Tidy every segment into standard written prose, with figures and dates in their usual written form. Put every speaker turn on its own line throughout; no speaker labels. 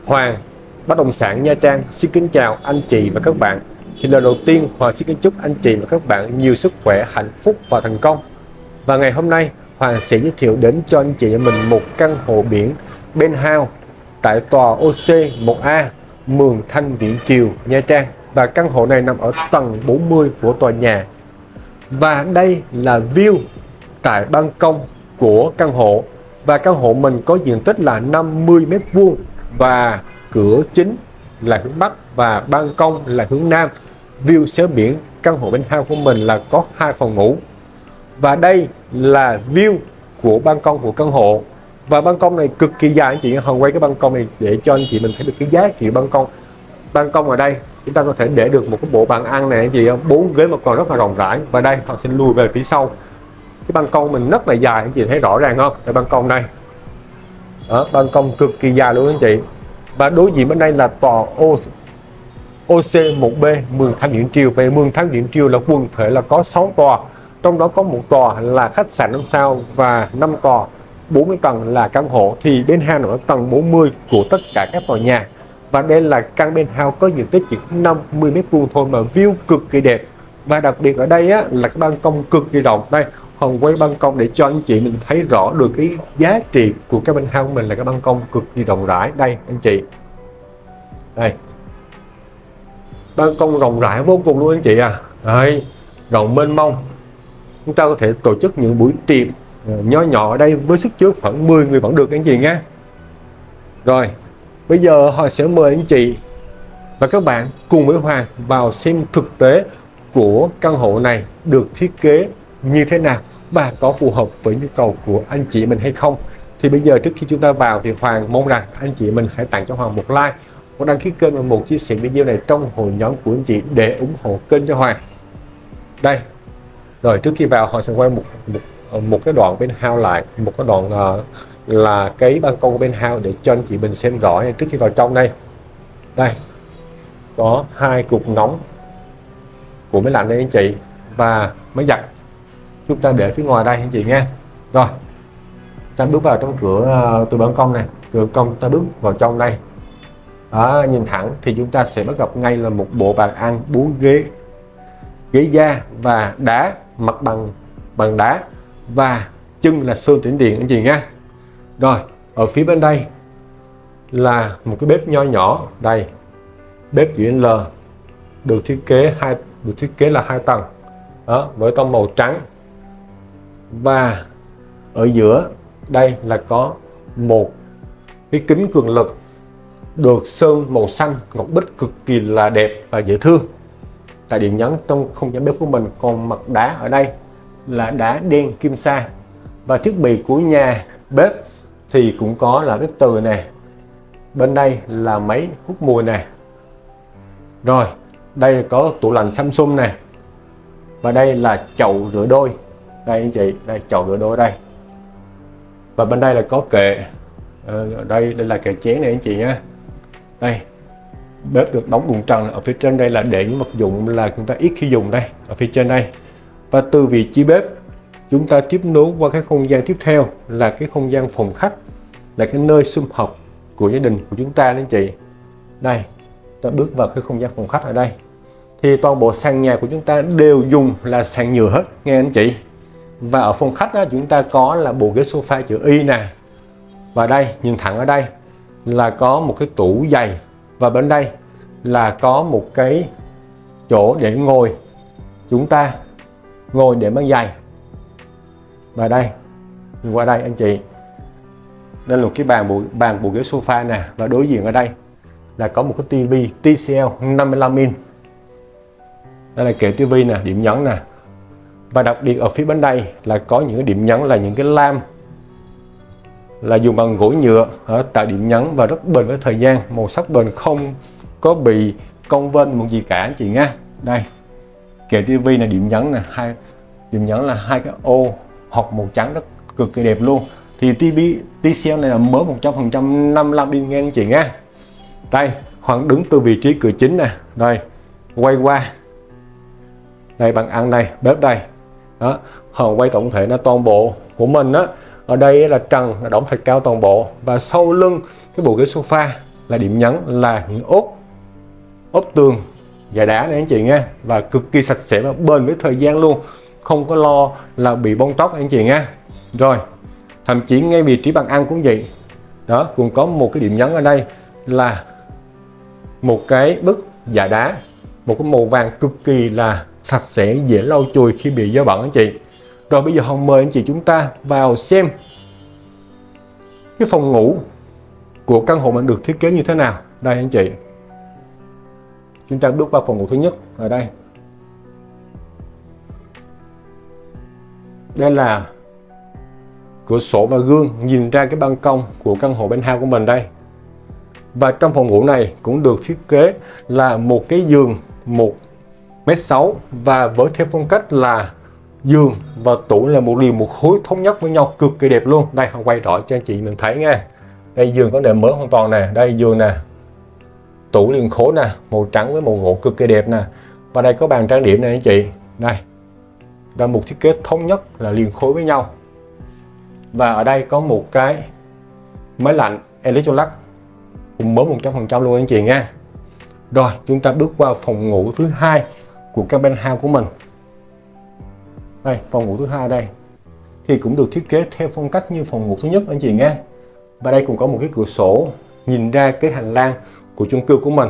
Hoàng bất động sản Nha Trang xin kính chào anh chị và các bạn. Thì lời đầu tiên Hoàng xin kính chúc anh chị và các bạn nhiều sức khỏe, hạnh phúc và thành công. Và ngày hôm nay Hoàng sẽ giới thiệu đến cho anh chị và mình một căn hộ biển penthouse tại tòa OC1A, Mường Thanh Viễn Triều, Nha Trang. Và căn hộ này nằm ở tầng 40 của tòa nhà. Và đây là view tại ban công của căn hộ. Và căn hộ mình có diện tích là 50 m² và cửa chính là hướng Bắc và ban công là hướng Nam. View xéo biển. Căn hộ penthouse của mình là có 2 phòng ngủ. Và đây là view của ban công của căn hộ. Và ban công này cực kỳ dài anh chị. Hoàng quay cái ban công này để cho anh chị mình thấy được cái giá trị ban công. Ban công ở đây chúng ta có thể để được một cái bộ bàn ăn này anh chị, 4 ghế mà còn rất là rộng rãi. Và đây họ xin lùi về phía sau. Cái ban công mình rất là dài anh chị thấy rõ ràng không? Đây ban công đây. Đó, ban công cực kỳ dài luôn anh chị. Và đối diện bên đây là tòa OC1B Mường Thanh Viễn Triều. Về Mường Thanh Viễn Triều là quần thể là có 6 tòa. Trong đó có một tòa là khách sạn 5 sao và 5 tòa 40 tầng là căn hộ. Thì penthouse nằm ở tầng 40 của tất cả các tòa nhà. Và đây là căn penthouse có diện tích chỉ 50 m² thôi mà view cực kỳ đẹp. Và đặc biệt ở đây á, là cái ban công cực kỳ rộng. Đây Hoàng quay ban công để cho anh chị mình thấy rõ được cái giá trị của cái penthouse của mình là cái ban công cực kỳ rộng rãi. Đây anh chị, đây ban công rộng rãi vô cùng luôn anh chị à. Đây, rộng mênh mông. Chúng ta có thể tổ chức những buổi tiệc nho nhỏ ở đây với sức chứa khoảng 10 người vẫn được anh chị nhé. Rồi bây giờ Hoàng sẽ mời anh chị và các bạn cùng với Hoàng vào xem thực tế của căn hộ này được thiết kế như thế nào và có phù hợp với nhu cầu của anh chị mình hay không. Thì bây giờ trước khi chúng ta vào thì Hoàng mong rằng anh chị mình hãy tặng cho Hoàng một like, một đăng ký kênh và một chia sẻ video này trong hội nhóm của anh chị để ủng hộ kênh cho Hoàng. Đây, rồi trước khi vào Hoàng sẽ quay một cái đoạn penthouse lại, một cái đoạn là cái ban công của penthouse để cho anh chị mình xem rõ này. Trước khi vào trong đây, đây có 2 cục nóng của máy lạnh đây anh chị và máy giặt chúng ta để phía ngoài đây anh chị nha. Rồi ta bước vào trong cửa từ ban công này, cửa công ta bước vào trong đây. Đó, nhìn thẳng thì chúng ta sẽ bắt gặp ngay là một bộ bàn ăn 4 ghế da và đá, mặt bằng đá và chân là sơn tĩnh điện anh chị nha. Rồi ở phía bên đây là một cái bếp nho nhỏ. Đây bếp chữ L được thiết kế là 2 tầng. Đó, với tông màu trắng. Và ở giữa đây là có một cái kính cường lực được sơn màu xanh ngọc bích cực kỳ là đẹp và dễ thương. Tại điểm nhấn trong không gian bếp của mình còn mặt đá ở đây là đá đen kim sa. Và thiết bị của nhà bếp thì cũng có là bếp từ này. Bên đây là máy hút mùi này. Rồi đây có tủ lạnh Samsung này. Và đây là chậu rửa đôi. Đây anh chị, đây chậu rửa đôi đây. Và bên đây là có kệ. Đây là kệ chén này anh chị nhé. Đây bếp được đóng bùn trần. Ở phía trên đây là để những vật dụng là chúng ta ít khi dùng đây, ở phía trên đây. Và từ vị trí bếp chúng ta tiếp nối qua cái không gian tiếp theo là cái không gian phòng khách, là cái nơi sum họp của gia đình của chúng ta anh chị. Đây ta bước vào cái không gian phòng khách ở đây thì toàn bộ sàn nhà của chúng ta đều dùng là sàn nhựa hết nghe anh chị. Và ở phòng khách đó, chúng ta có là bộ ghế sofa chữ Y nè. Và đây nhìn thẳng ở đây là có một cái tủ giày. Và bên đây là có một cái chỗ để ngồi, chúng ta ngồi để mang giày. Và đây qua đây anh chị, đây là một cái bàn bộ ghế sofa nè. Và đối diện ở đây là có một cái tivi TCL 55 inch. Đây là kệ tivi nè, điểm nhấn nè. Và đặc biệt ở phía bên đây là có những cái điểm nhấn là những cái lam là dùng bằng gỗ nhựa ở tạo điểm nhấn và rất bền với thời gian, màu sắc bền không có bị cong vênh một gì cả anh chị nha. Đây kệ tivi là điểm nhấn nè, điểm nhấn là 2 cái ô hoặc màu trắng rất cực kỳ đẹp luôn. Thì tivi TCL này là mới 100% 55 inch nghe anh chị nha. Đây Hoàng đứng từ vị trí cửa chính nè, đây quay qua đây bàn ăn đây, bếp đây. Đó, Hoàng quay tổng thể là toàn bộ của mình á. Ở đây là trần là đóng thạch cao toàn bộ. Và sau lưng cái bộ ghế sofa là điểm nhấn là những ốp tường giả đá này anh chị nha, và cực kỳ sạch sẽ và bền với thời gian luôn, không có lo là bị bong tróc anh chị nha. Rồi thậm chí ngay vị trí bàn ăn cũng vậy đó, cũng có một cái điểm nhấn ở đây là một cái bức giả đá, một cái màu vàng cực kỳ là sạch sẽ, dễ lau chùi khi bị dơ bẩn anh chị. Rồi bây giờ Hồng mời anh chị chúng ta vào xem cái phòng ngủ của căn hộ mình được thiết kế như thế nào. Đây anh chị, chúng ta bước vào phòng ngủ thứ nhất. Ở đây, đây là cửa sổ và gương nhìn ra cái ban công của căn hộ penthouse của mình đây. Và trong phòng ngủ này cũng được thiết kế là một cái giường 1m6 và với theo phong cách là giường và tủ là một liền một khối thống nhất với nhau, cực kỳ đẹp luôn. Đây, quay rõ cho anh chị mình thấy nha. Đây giường có nệm mới hoàn toàn nè, đây giường nè, tủ liền khối nè, màu trắng với màu gỗ cực kỳ đẹp nè. Và đây có bàn trang điểm này anh chị. Đây, là một thiết kế thống nhất là liền khối với nhau. Và ở đây có một cái máy lạnh Electrolux cũng mới 100% luôn anh chị nha. Rồi chúng ta bước vào phòng ngủ thứ hai của căn penthouse của mình. Đây, phòng ngủ thứ hai đây thì cũng được thiết kế theo phong cách như phòng ngủ thứ nhất anh chị nha. Và đây cũng có một cái cửa sổ nhìn ra cái hành lang của chung cư của mình.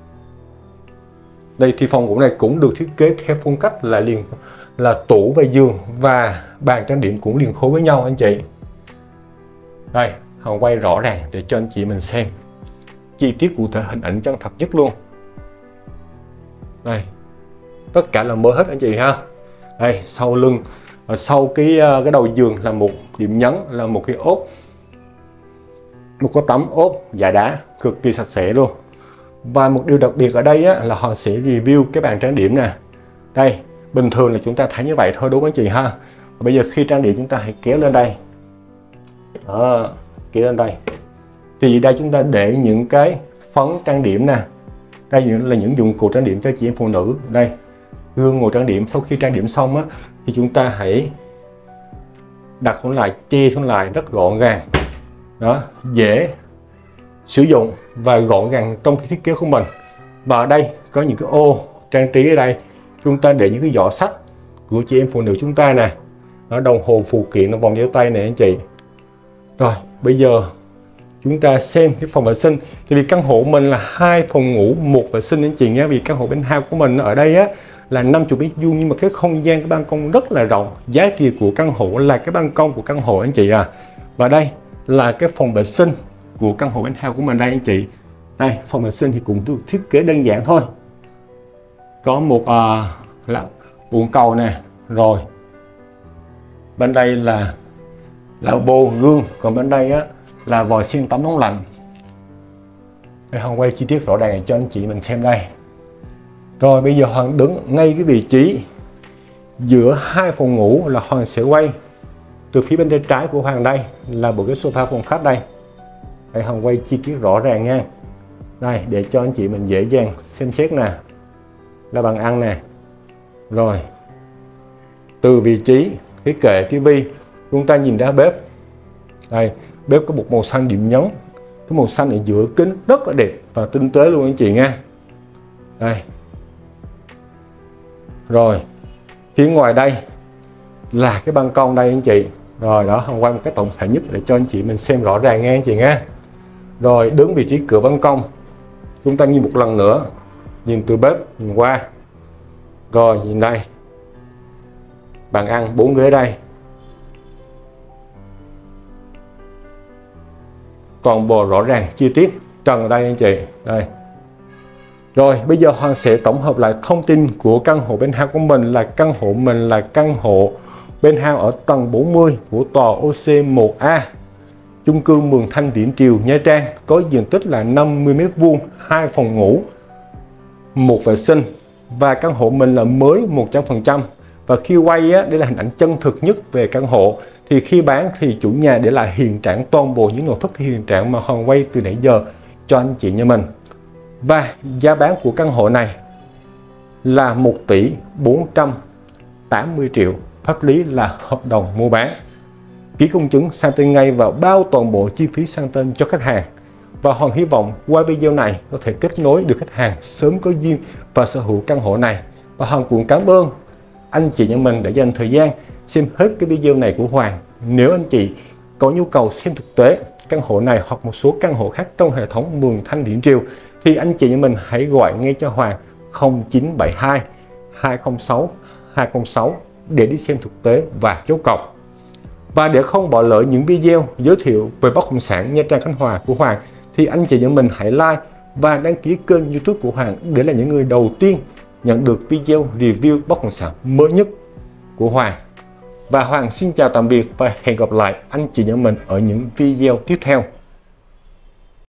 Đây thì phòng ngủ này cũng được thiết kế theo phong cách là tủ và giường và bàn trang điểm cũng liền khối với nhau anh chị. Đây, Hồng quay rõ ràng để cho anh chị mình xem chi tiết cụ thể, hình ảnh chân thật nhất luôn. Đây, tất cả là mới hết anh chị ha. Đây, sau lưng, sau cái đầu giường là một điểm nhấn là một cái ốp, một cái tấm ốp giả đá cực kỳ sạch sẽ luôn. Và một điều đặc biệt ở đây á, là họ sẽ review cái bàn trang điểm nè. Đây, bình thường là chúng ta thấy như vậy thôi đúng không anh chị ha. Và bây giờ khi trang điểm chúng ta hãy kéo lên đây. Đó, kéo lên đây. Thì đây chúng ta để những cái phấn trang điểm nè. Đây là những dụng cụ trang điểm cho chị em phụ nữ. Đây, gương ngồi trang điểm. Sau khi trang điểm xong á, thì chúng ta hãy đặt xuống lại, che xuống lại rất gọn gàng. Đó, dễ sử dụng và gọn gàng trong cái thiết kế của mình. Và ở đây có những cái ô trang trí ở đây. Chúng ta để những cái giỏ sách của chị em phụ nữ chúng ta nè. Đó, đồng hồ phụ kiện, vòng đeo tay này anh chị. Rồi, bây giờ chúng ta xem cái phòng vệ sinh. Thì vì căn hộ mình là 2 phòng ngủ 1 vệ sinh anh chị nhé. Vì căn hộ penthouse của mình ở đây á là 50 mét vuông nhưng mà cái không gian, cái ban công rất là rộng. Giá trị của căn hộ là cái ban công của căn hộ anh chị à. Và đây là cái phòng vệ sinh của căn hộ penthouse của mình đây anh chị. Đây, phòng vệ sinh thì cũng được thiết kế đơn giản thôi. Có một bồn cầu nè. Rồi bên đây là bô gương, còn bên đây á là vòi sen tắm nóng lạnh. Đây, Hoàng quay chi tiết rõ ràng cho anh chị mình xem đây. Rồi bây giờ Hoàng đứng ngay cái vị trí giữa 2 phòng ngủ là Hoàng sẽ quay từ phía bên tay trái của Hoàng. Đây là một cái sofa phòng khách đây. Đây, Hoàng quay chi tiết rõ ràng nha. Đây, để cho anh chị mình dễ dàng xem xét nè. Là bàn ăn nè. Rồi từ vị trí cái kệ tivi chúng ta nhìn ra bếp. Đây, bếp có một màu xanh điểm nhấn. Cái màu xanh ở giữa kính rất là đẹp và tinh tế luôn anh chị nha. Đây. Rồi phía ngoài đây là cái ban công đây anh chị. Rồi đó, Hồng quay một cái tổng thể nhất để cho anh chị mình xem rõ ràng nghe anh chị nha. Rồi đứng vị trí cửa ban công, chúng ta nhìn một lần nữa, nhìn từ bếp nhìn qua. Rồi nhìn đây, bàn ăn 4 ghế đây. Toàn bộ rõ ràng chi tiết trần ở đây anh chị. Đây. Rồi bây giờ Hoàng sẽ tổng hợp lại thông tin của căn hộ penthouse của mình. Căn hộ mình là căn hộ penthouse ở tầng 40 của tòa OC1A, chung cư Mường Thanh Viễn Triều, Nha Trang, có diện tích là 50 m², 2 phòng ngủ, 1 vệ sinh. Và căn hộ mình là mới 100%. Và khi quay á, đây là hình ảnh chân thực nhất về căn hộ. Thì khi bán thì chủ nhà để lại hiện trạng toàn bộ những nội thất hiện trạng mà Hoàng quay từ nãy giờ cho anh chị nhà mình. Và giá bán của căn hộ này là 1 tỷ 480 triệu. Pháp lý là hợp đồng mua bán. Ký công chứng sang tên ngay và bao toàn bộ chi phí sang tên cho khách hàng. Và Hoàng hy vọng qua video này có thể kết nối được khách hàng sớm có duyên và sở hữu căn hộ này. Và Hoàng cũng cảm ơn anh chị nhà mình đã dành thời gian xem hết cái video này của Hoàng. Nếu anh chị có nhu cầu xem thực tế căn hộ này hoặc một số căn hộ khác trong hệ thống Mường Thanh Viễn Triều thì anh chị nhà mình hãy gọi ngay cho Hoàng 0972 206 206 để đi xem thực tế và chốt cọc. Và để không bỏ lỡ những video giới thiệu về bất động sản Nha Trang Khánh Hòa của Hoàng thì anh chị nhà mình hãy like và đăng ký kênh YouTube của Hoàng để là những người đầu tiên nhận được video review bất động sản mới nhất của Hoàng. Và Hoàng xin chào tạm biệt và hẹn gặp lại anh chị nhà mình ở những video tiếp theo.